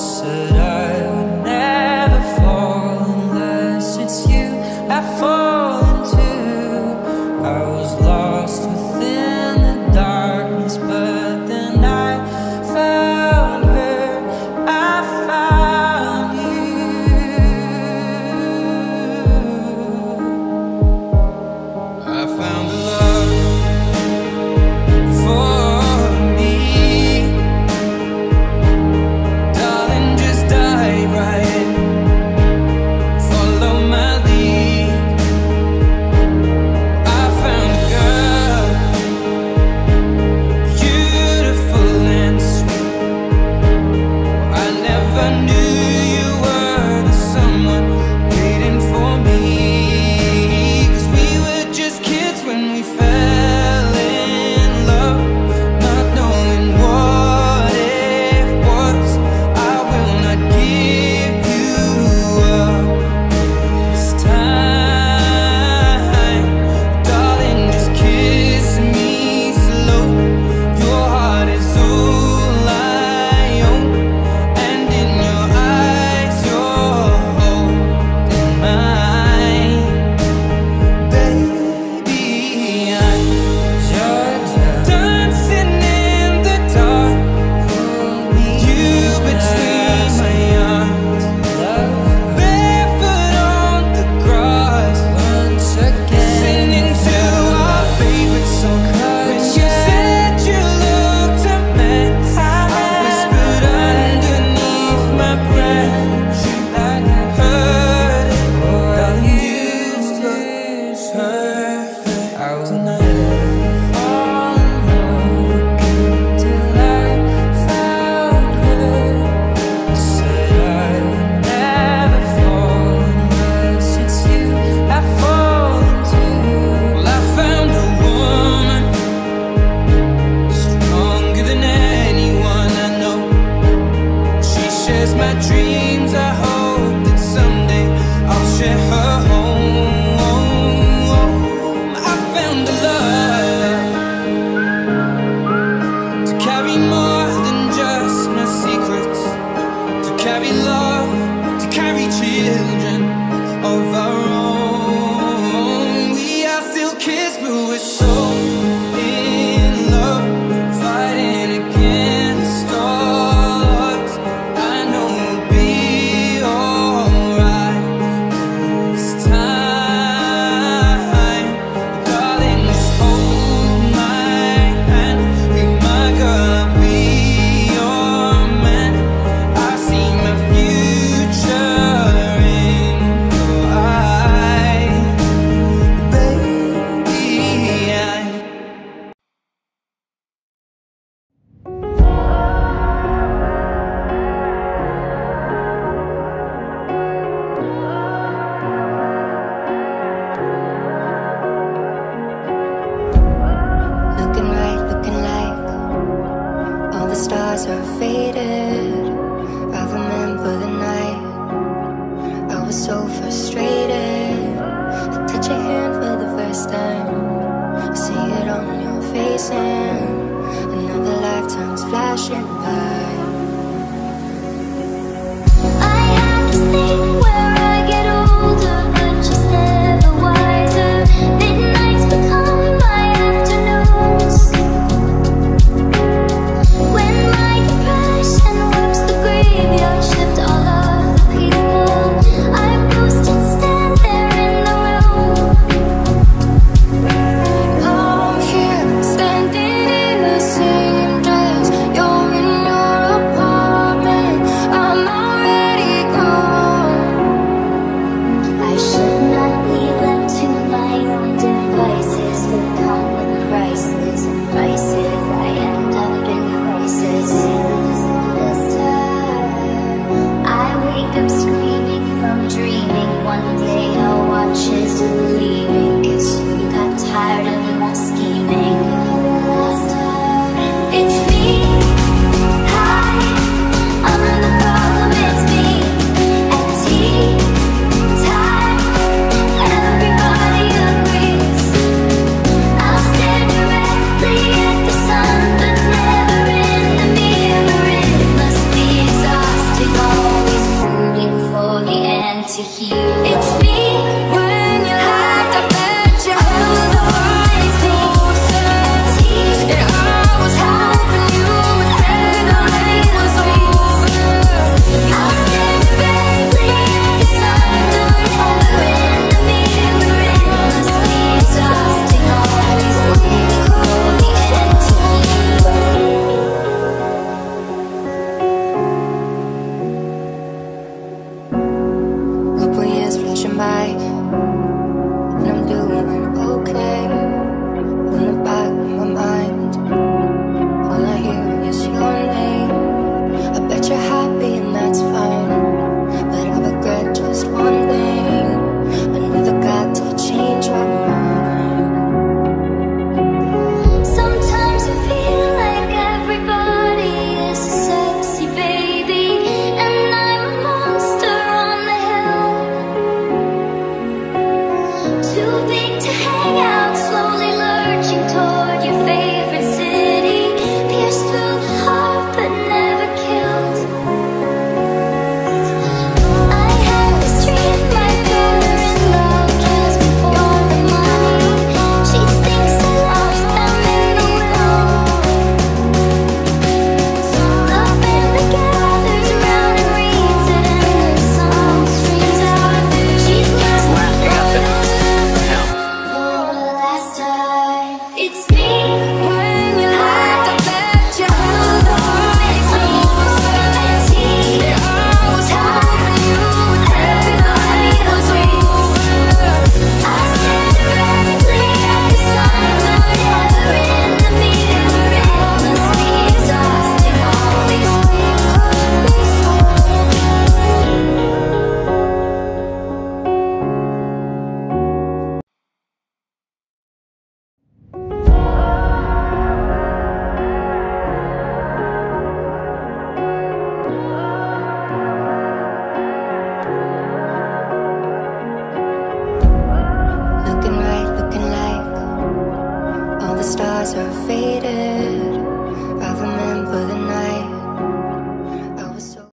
Said I would never fall unless it's you I fall into. I was lost within the darkness, but then I found her, I found you. I found a love for me. Darling, just dive right in, follow my lead. I found a girl, beautiful and sweet. I never knew you were the someone waiting for me. 'Cause we were just kids when we fell in love, not knowing what it was. I will not give you up this time. Darling, just kiss me slow. Your heart is all I own, and in your eyes you're holding mine. Baby, I'm dancing in the dark, you between my arms, barefoot on the grass, listening to our favorite song. When you said you looked a mess, I whispered underneath my breath, heard it, darling, you look perfect. I will never fall in love until I found her. I said I would never fall unless it's you I fall into. Well, I found a woman stronger than anyone I know. She shares my dreams. I hope that someday I'll share her home. I found a love to carry more than just my secrets, to carry love, to carry children of our own. We are still kids, but we're so in love, fighting against all odds. I know we'll be alright this time. Darling, just hold my hand. Be my girl, I'll be your man. I see my future in your eyes. faded.